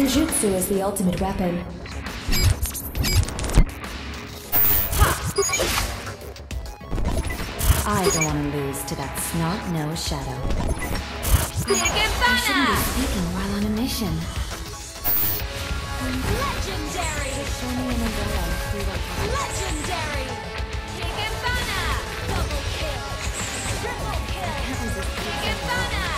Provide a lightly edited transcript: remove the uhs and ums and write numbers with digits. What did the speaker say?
Jujutsu is the ultimate weapon. I don't want to lose to that snot-nosed shadow. I shouldn't be speaking while on a mission. Legendary! Legendary! Higginbana! Double kill! Triple kill! Higginbana!